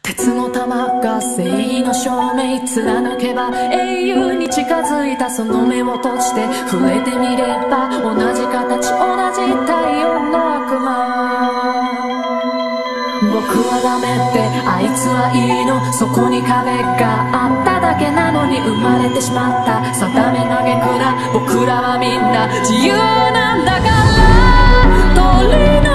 鉄の玉が正義の証明貫けば英雄に近づいたその目を閉じて触れてみれば同じ形同じ太陽の悪魔。僕はダメってあいつはいいの、そこに壁があっただけなのに生まれてしまった定め嘆くな、僕らはみんな自由なんだから。